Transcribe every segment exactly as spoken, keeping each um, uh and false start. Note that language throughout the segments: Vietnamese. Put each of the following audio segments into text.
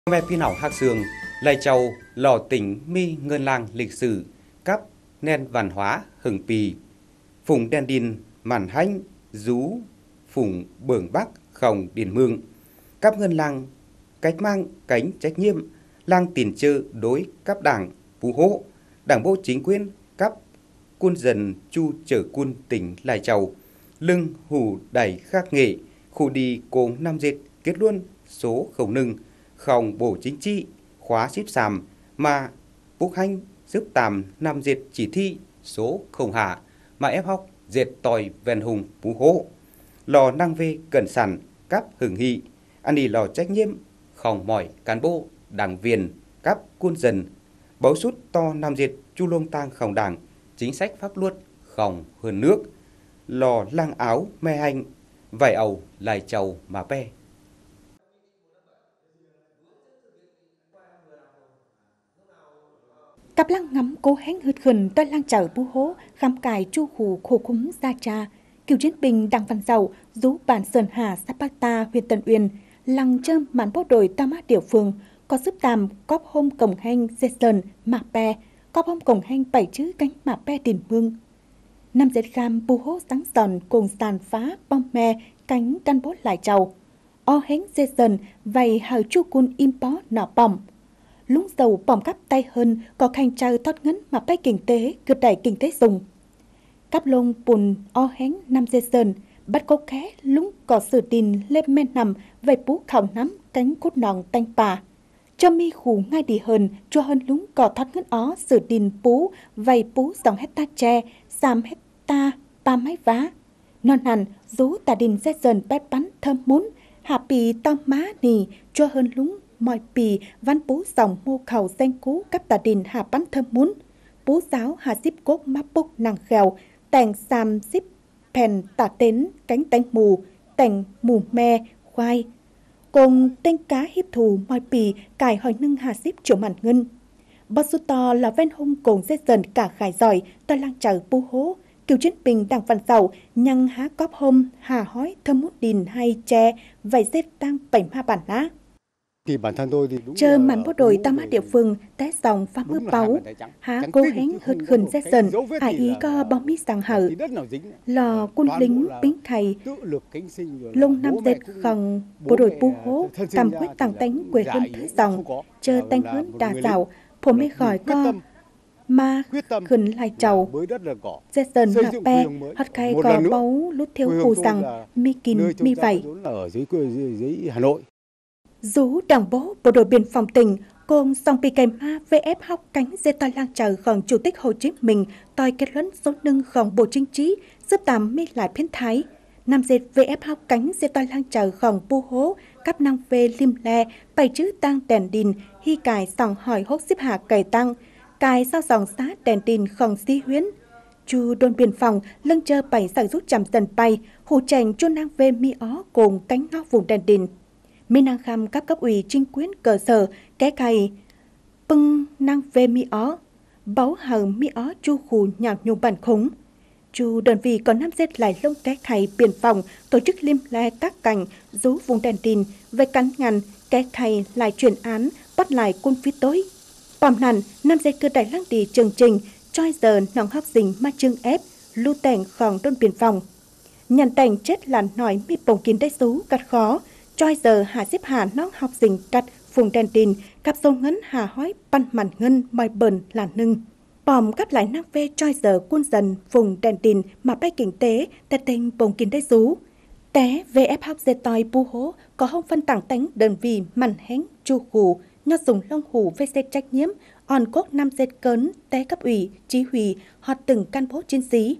Mẹ phi nào hạc sương, Lai Châu, lò tỉnh mi ngân lang lịch sử, cấp nền văn hóa hừng pì, phùng đen đin, màn hanh, rú, phùng bưởng bắc, khổng điền mương, cấp ngân lang, cách mang cánh trách nhiệm, lang tiền chơ đối cấp đảng, phú hộ, đảng bộ chính quyền, cấp quân dân chu trở quân tỉnh Lai Châu, lưng hủ đẩy khắc nghệ, khu đi cố năm dệt kết luận số khẩu nâng, không bổ chính trị, khóa xếp sàm, mà bốc hành giúp tàm năm dệt chỉ thi số không hạ, mà ép học dệt tòi ven hùng phú hộ, lò năng về cẩn sẵn, cấp hưởng hị, anh đi lò trách nhiệm, không mỏi cán bộ, đảng viên, cấp quân dân, bấu sút to năm dệt chu lông tang không đảng, chính sách pháp luật không hơn nước, lò lang áo me hành, vải ầu Lai Châu mà pe. Cặp lăng ngắm cố hén hụt khẩn tôi lang chở bú hố khám cài chu hù khổ cúng gia cha cựu chiến binh Đặng Văn Dầu rú bản Sơn Hà Sapata huyện Tân Uyên lăng chơm màn bó đồi tam mát địa phương có giúp tàm cóp hôm cổng hanh dê sơn mạc pe cóp hôm cổng hanh bảy chữ cánh mạc pe tiền mương năm dệt gam bú hố sáng giòn cùng sàn phá bom me cánh căn bốt lại trầu o hén dê sơn vầy hờ chu cun im bó nọ bỏng lúng dầu bỏng cắp tay hơn có khanh trao thoát ngấn mà bay kinh tế cực đẩy kinh tế dùng cắp lông bùn o hén năm dê sơn bắt cố khé lúng có sử tin lên men nằm về bú khảo nắm cánh cốt nòng tanh bà cho mi khủ ngay đi hơn cho hơn lúng có thoát ngấn ó sử tin bú vầy bú dòng hecta tre xàm hecta ba máy vá non hẳn rú tà đình dê sơn bét bắn thơm muốn hạ pì to má nì cho hơn lúng mọi pì văn bú dòng mô khẩu danh cú cấp tà đình hạ bắn thơm muốn bú giáo hạ xíp cốt má bốc nàng khèo tèng xàm xíp phèn tà tến cánh tánh mù tèng mù me khoai cùng tên cá hiếp thù mọi pì cải hỏi nâng hạ xíp chỗ màn ngân bó su to là ven hung cùng dê dần cả khải giỏi to lang chở bú hố cựu chiến binh Đặng Văn Dầu nhăng há cóp hôm hà hói thơm mút đình hay tre vài dết tăng bảy ma bản á Thì bản thân tôi thì đúng chờ màn bộ đội tam mát địa phương té dòng phá mưa báu há cố hén hụt khẩn dê dần ai ý có bóng mít sang hở lò quân lính bính thầy lông năm dệt khẩn bộ đội bu hố cầm quyết tăng tánh quê hơn thế dòng chờ tánh hơn đà dạo phổ mê khỏi co mà khẩn lại trầu dê dần hạ pe hạt khai có báu lút theo khu rằng mi kín mi vầy rú đảng bố bộ đội biên phòng tỉnh cùng dòng bị kèm ma vê ép hóc cánh dê toi lang chờ khẩn chủ tịch Hồ Chí Minh toi kết luận số nâng khẩn bộ chính trị giúp tạm mi lại phiên thái năm dệt vê ép hóc cánh dê toi lang chờ khẩn bu hố cấp năng về lim le bảy chữ tăng đèn đìn hy cài sòng hỏi hốt xếp hạ cày tăng cài sao dòng xá đèn đìn khẩn si huyến chu đồn biên phòng lưng chờ bảy sản rút chậm dần bay hù chành chu năng về mi ó cùng cánh ngóc vùng đèn đìn mi năng khăm các cấp ủy chính quyền cơ sở cái cày bưng năng về mi ó báu hờ mi ó chu khu nhào nhung bản khống chu đơn vị có năm dệt lại lông cái cày biên phòng tổ chức lim le các cành rú vùng đèn tin về cắn ngăn cái cày lại chuyển án bắt lại quân phi tối bom nằn năm dệt cơ đại lăng đi chương trình choi giờ nòng học sinh ma trưng ép lưu tèng khòng đôn biên phòng nhàn tèng chết là nói mi bồng kín đáy xú cắt khó choi giờ hạ xếp hạ nón học sinh cắt phùng đèn tin cặp sâu ngấn hà hói pan màn ngân mòi bờn là nưng bòm cắt lại năng về choi giờ quân dần phùng đèn tin mà bay kinh tế tè tên bồng kín đáy xú té vê ép học dê toi bu hố có không phân tảng tánh đơn vị màn hén chu hù nho dùng lông hù vê xê trách nhiễm on cốt năm dệt cấn té cấp ủy chỉ huy họ từng can bố chiến sĩ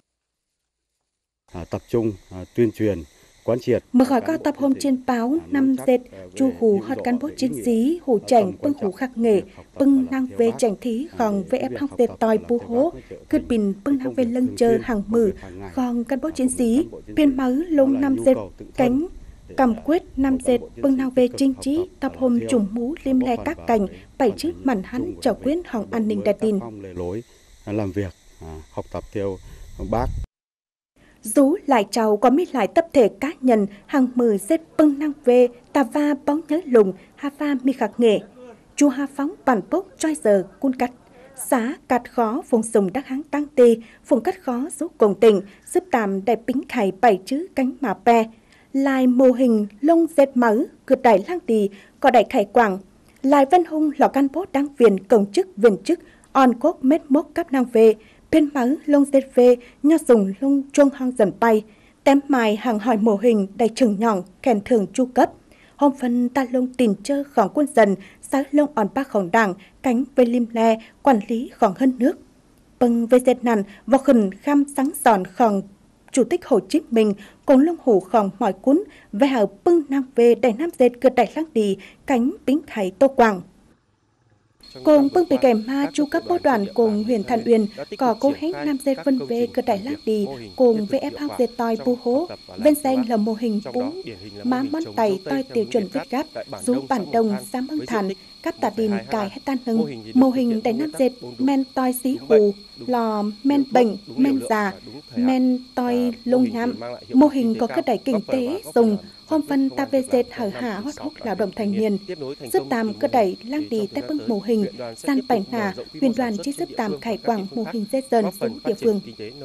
à, tập trung à, tuyên truyền quán triệt mở khỏi các tập hôm trên báo năm dệt chu hù hot cán bộ chiến sĩ hù chảnh bưng hù khắc nghệ bưng năng về chảnh thí khòng vê ép học dệt tòi bu hố cướp bình bưng năng về lưng chờ hàng mử khòng cán bộ chiến sĩ biên máu lông năm dệt cánh cầm quyết năm dệt bưng năng về chính trị tập hôm trùng mũ lim le các cành bảy chữ màn hắn chào quyết hòng an ninh đài tin làm việc học tập theo bác Dù lại trào có mi lại tập thể cá nhân hàng mười dết bưng năng về tà va bóng nhớ lùng ha va mi khạc nghệ. Chu ha phóng bản bốc choi giờ cun cắt. Xã cắt khó vùng sùng đắc háng tăng tê, vùng cắt khó giúp cùng tỉnh, giúp tạm đại bính khải bảy chữ cánh mà pe. Lại mô hình lông dệt mỡ, cực đại lang tì, có đại khải quảng. Lại văn hung lò can bố đăng viên công chức viên chức, on cốt mết mốc cấp năng về, bên mỡ lông dệt về, nho dùng lông chuông hong dần bay. Tém mài hàng hỏi mô hình đầy trừng nhỏng, kèn thường chu cấp. Hôm phân ta lông tìm chơ khỏng quân dần, sáu lông on ba khỏng đảng, cánh về lim le, quản lý khỏng hơn nước. Bâng về dệt nằn, vào khẩn khăm sáng giòn khỏng Chủ tịch Hồ Chí Minh cùng lông hủ khỏng mọi cuốn về hở bưng nam về đại nam dệt cơ đại lăng đi, cánh bính khải tô quảng. Cùng bưng bị kèm ma chu cấp bố đoàn cùng huyện Than Uyên có cố hánh nam dệt vân về cơ đại lăng đi cùng vê ép hát dệt tòi pu hố bên xanh là mô hình bú má món tay tòi tiêu chuẩn vết gáp rú bản đồng giám hưng thàn các tà đình cài hay tan hưng mô hình đại nam dệt men tòi xí hù lò men bệnh men già men tòi lông nhám mô hình có các đại kinh tế dùng hôm phân ta về dệt hở hạ hót hốc lao động thanh niên giúp tàm cơ đẩy lang đi tay bưng mô hình san bảy nà huyền đoàn chi giúp tàm khải quảng mô hình dệt dần xuống địa phương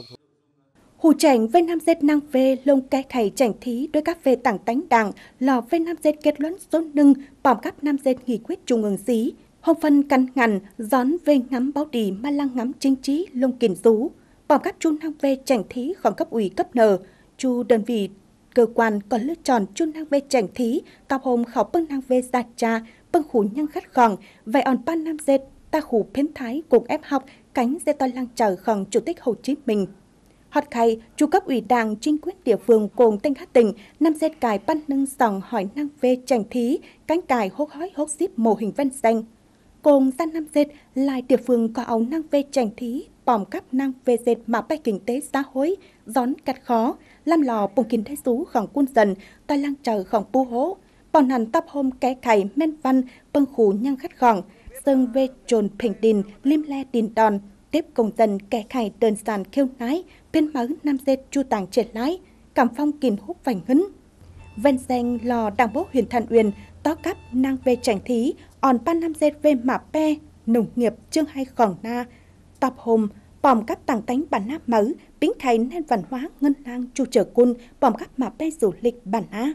hù chảnh với nam dệt năng về lông cái khải chảnh thí đối các về tảng tánh đảng lò với nam dệt kết luận số nưng bỏm các nam dệt nghị quyết trung ương xí hôm phân căn ngằn gión về ngắm báo đi ma lăng ngắm chính trí lông kiền rú bỏm các chu năng về chảnh thí khỏi cấp ủy cấp nờ chu đơn vị cơ quan còn lựa chọn chu năng về chảnh thí tập hôm khảo bưng năng về gia cha bưng khủ nhân khát khòng vậy on ban nam dệt ta khủ phiến thái cùng ép học cánh dệt to lăng chờ khòng chủ tịch Hồ Chí Minh họt khay chu cấp ủy đảng chính quyền địa phương cùng tỉnh hát tỉnh năm dệt cài ban nâng sòng hỏi năng về chảnh thí cánh cài hốt hói hốt xíp mô hình ven xanh cùng gian năm dệt lại địa phương có áo năng về chảnh thí bỏm các năng về dệt mà bay kinh tế xã hội gión cắt khó làm lò bùng kinh tế xú khổng quân dần tai lang chờ khổng pu hố bọn hẳn tập hôm cái khải men văn bưng khủ nhang khát khỏng sơn về trồn phình đình lim le đình đòn tiếp công dân kẻ khải đơn sàn khiêu nái biên mớ nam dệt chu tàng triệt lái cảm phong kìn hút vành hứng ven xanh lò đảng bộ huyện Than Uyên tó cắp năng về chảnh thí on ban nam dệt về mả pe nông nghiệp chương hai khỏng na tập hôm bòm các tàng tánh bản á mớ bính khải nên văn hóa ngân hàng chu trở quân bòm các mả pe du lịch bản á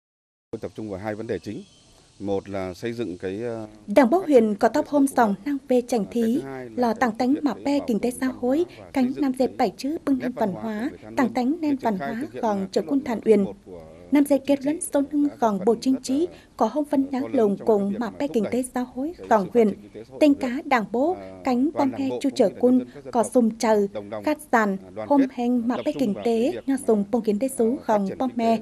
tập trung vào hai vấn đề chính. Một là xây dựng cái Đảng bộ huyện có top hôm sòng năng về chảnh thí lò tàng tánh mả pe kinh tế xã hội cánh nam dệt bảy chữ bưng nên văn hóa tàng tánh nên văn hóa còn trở quân Than Uyên năm dệt kết luận số nâng còn bộ chính trị có hôm phân nhá lồng cùng mả pe kinh tế xã hội còn huyện tên cá đảng bộ cánh bom he chu trở quân có sùng chờ cát sàn hôm heng mả pe kinh tế nho sùng bông kiến tế số còn bom me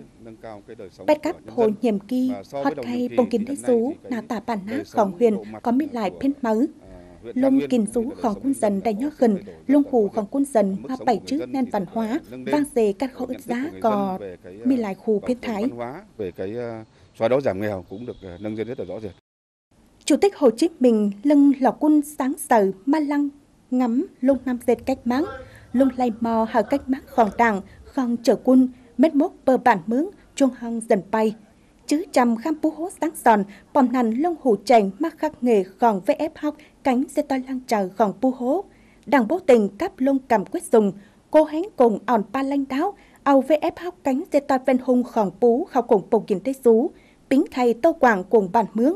bét cắp hồ nhiệm kỳ hót khay bông kiến tế số nà tả bản ná còn huyện có mi lại phiên mớ lông kinh sú khỏng quân dần đầy nhó khẩn lông hù khỏng quân dần mà bảy chữ nên văn hóa vang dề các khẩu ức giá có mi lại khu phiên thái về cái xóa đói giảm nghèo cũng được nâng lên rất là rõ rệt. Chủ tịch Hồ Chí Minh lưng lò quân sáng sờ ma lăng ngắm lông nam dệt cách máng lông lay mò hở cách máng khỏng đảng khỏng trở quân mét mốc bờ bản mướng chuông hăng dần bay chứ chăm kham pu hốt sáng sòn bòm nằn lông hủ chành mắc khắc nghề khỏng vê ép học cánh xe to lăng chờ khỏng pu hố đảng bố tình cáp lông cầm quyết dùng cô hén cùng ỏn pa lanh đáo àu vê ép học cánh xe to ven hung khỏng pú khảo cùng bồng kinh tế xú bính thầy tô quảng cùng bản mướng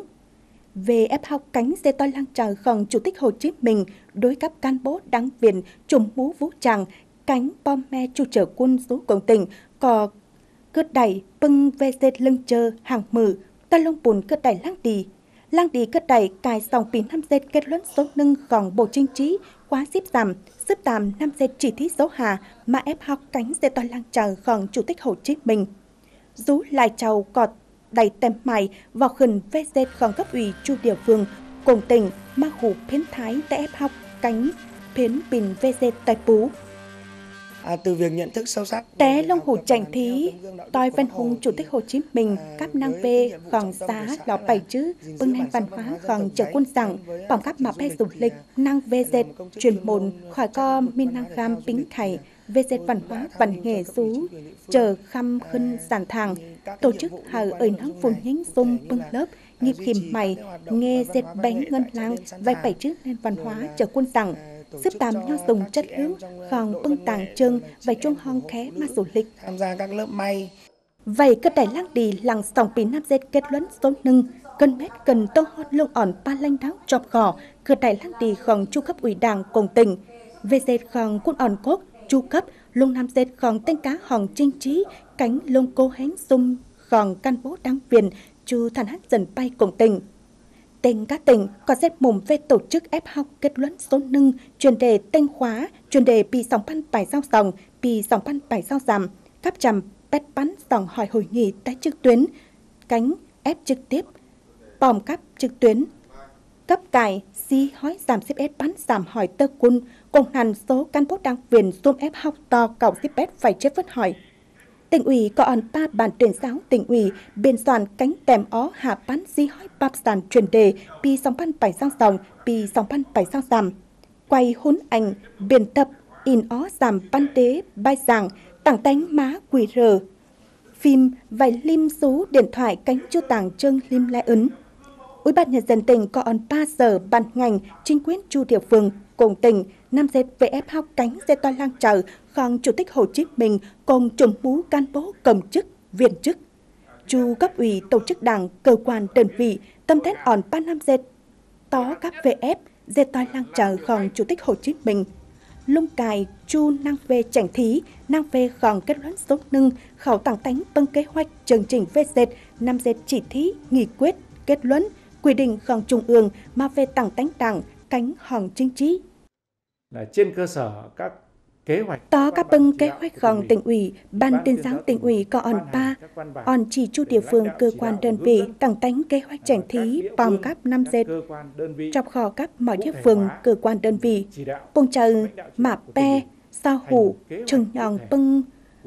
vê ép học cánh xe to lăng chờ khỏng chủ tịch Hồ Chí Minh đối cấp can bố đảng viện trùm mũ vũ trang cánh bom me chu trở quân số cộng tỉnh có cướp đẩy bưng về dệt lưng chờ hàng mử ta lông bùn cướp đẩy lang đi lang đi cướp đẩy cài sòng pin năm dệt kết luận số nâng gòn bộ chính trị quá xếp giảm xếp tạm năm dệt chỉ thí số hà mà ép học cánh dệt toàn lang chờ gòn chủ tịch Hồ Chí Minh rú lại trầu cọt đầy tem mày vào khẩn về dệt gòn cấp ủy chu địa phương cùng tỉnh ma hủ phiến thái tại ép học cánh phiến pin về dệt tại pú. À, từ việc nhận thức sâu sắc té lông hủ chảnh thí tòi ven hùng chủ tịch Hồ Chí Minh các năng về gòn giá lò bảy chữ bưng nền văn hóa gòn trở quân rằng bằng các map hay du lịch năng về dệt truyền môn khỏi co min năng gam bính khải về dệt văn hóa văn nghệ rú chờ khăm khân sản thàng tổ chức hở ở nắng phun nhánh xung bưng lớp nghiệp khiêm mày nghe dệt bánh ngân lang vài bảy chữ lên văn hóa chờ quân rằng xếp tám nho dùng chất lượng còn bưng tàng trưng vài trung hong khé mà du lịch tham gia các lớp may. Vậy cơ đại lăng đi làng sòng pí nam dệt kết luận số nâng cân mét cần tô hót lông ỏn ba lãnh đạo chọc gò cơ đại lăng đi khòng chu cấp ủy đảng cùng tỉnh về dệt khòng quân ỏn cốt chu cấp lông nam dệt khòng tên cá hòn trinh trí cánh lông cô hén sung khòng căn bố đáng viên chu thành hát dần bay cùng tỉnh tỉnh các tỉnh có dệt mồm về tổ chức ép học kết luận số nâng chuyên đề tên khóa chuyên đề pi sòng pan bài giao sòng pi sòng pan bài giao giảm cáp chằm bét bắn dòng hỏi hội nghị tại trực tuyến cánh ép trực tiếp bòm cắp trực tuyến cấp cải si hói giảm xếp ép bắn giảm hỏi tơ quân cùng hàn số cán bộ đảng viên xôm ép học to cầu xếp ép phải chết vất hỏi tỉnh ủy có ẩn ba bản tuyển giáo tỉnh ủy biên soạn cánh tèm ó hạ bắn si hói bạp sản truyền đề pi sòng pan bảy sao dòng pi sòng pan bảy sao giảm quay hôn ảnh biên tập in ó giảm ban đế bài giảng tảng tánh má quỷ rờ phim vài lim số điện thoại cánh chu tảng trưng lim lẽ ứng Ủy ban nhân dân tỉnh có on ba giờ ban ngành chính quyền chu địa phương cùng tỉnh năm dệt về ép học cánh dệt to lang chợ khang chủ tịch Hồ Chí Minh cùng trùm mũ cán bộ công chức viên chức chu cấp ủy tổ chức đảng cơ quan đơn vị tâm thét on ba năm dệt tó các vê ép dệt to lang chợ khang chủ tịch Hồ Chí Minh lung cài chu năng về chảnh thí năng về khòng kết luận số nâng khẩu tảng tánh bưng kế hoạch chương trình về dệt năm dệt chỉ thí nghị quyết kết luận quy định khòng trung ương mà về tảng tánh đảng cánh hòn chính trị là trên cơ sở các kế hoạch tó các bưng kế hoạch khòng tỉnh ủy ban tuyên giáo tỉnh ủy có on ba on chỉ chu địa phương cơ quan đơn vị tảng tánh kế hoạch chảnh thí bòm các năm dệt chọc kho các mọi địa phương cơ quan đơn vị bông chờ mạ pe sao hủ trừng nhọn bưng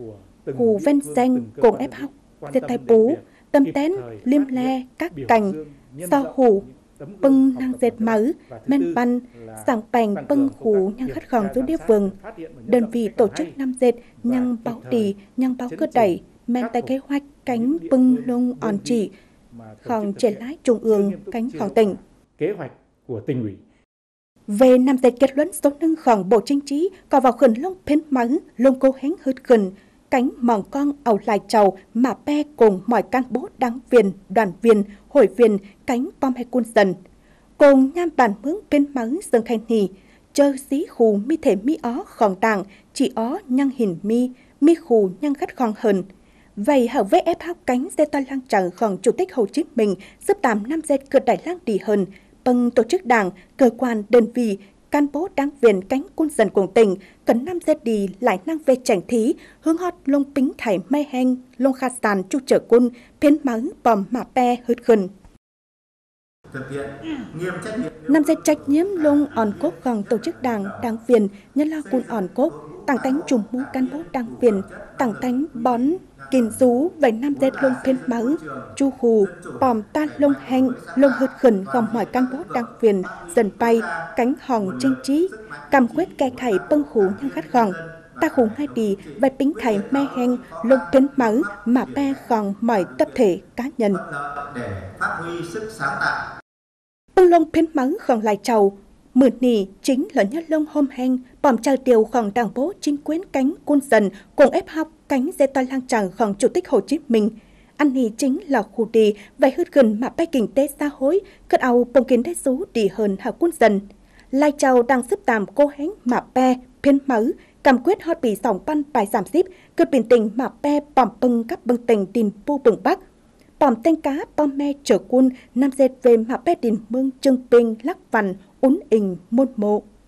hủ ven danh cùng ép học dệt tay bú tâm tén liêm le các cành sao hủ bưng năng dệt mớ men băn sảng bành bưng hủ nhang khát khòng dưới địa phương đơn vị tổ chức năm dệt nhang báo đi nhang báo cơ đẩy men tại kế hoạch cánh bưng lông on chỉ khòng triển lái trung ương cánh khòng tỉnh kế hoạch của tỉnh ủy về năm dệt kết luận số nâng khòng bộ chính trị có vào khẩn lông phên mắng lông cô hén hớt khẩn cánh mỏng con ẩu lại trầu mà pe cùng mọi cán bộ đảng viên đoàn viên hội viên cánh bom hay quân dân cùng nham bản mướn bên mắng dương khen hì chơ xí khù mi thể mi ó khòng đảng chỉ ó nhăng hình mi mi khù nhăng khát khòng hờn vậy hở với ép hóc cánh dê to lang chờ khòng chủ tịch Hồ Chí Minh giúp tám năm dệt cơ đại lang đi hơn bằng tổ chức đảng cơ quan đơn vị cán bộ đảng viên cánh quân dân cùng tỉnh cần năm dệt đi lại năng về chảnh thí hướng hót lông pính thải mai heng lông khát sàn chu trở quân phiến mắng bòm mà pe hớt khẩn năm dệt trách nhiễm lông on cốt gòng tổ chức đảng đảng viên nhân la quân on cốt tảng tánh trùng mũ cán bộ đảng viên tảng tánh bón kìm rú vậy năm dệt lông phiến mắng chu hù bòm ta lông heng lông hớt khẩn gòng mọi cán bộ đảng viên dần bay cánh hòn trinh trí cầm quyết kẻ khải bưng hủ nhân khát gòng ta hủ hai đi vậy pính khải me heng lông phiến mắng mà pe gòng mọi tập thể cá nhân bưng lông phiến mắng gòng lại trầu mượn nì chính là nhất lông hôm heng bòm chờ điều khòng đảng bố chính quyền cánh quân dân cùng ép học cánh dê to lang chẳng khòng chủ tịch Hồ Chí Minh ăn nì chính là khu đi vậy hứt gần mà bay kinh tế xã hội cất ao bông kiến thế số đi hơn hạ quân dân lai trầu đang xếp tạm cô hén mà pe phiên mớ cầm quyết hót bị sòng pan bài giảm xíp cất bình tình mà pe bòm bưng các bưng tình tin pu bừng bắc bòm tên cá bom me trở quân năm dệt về mà pe đình mương trưng pinh lắc vằn ún ình môn mộ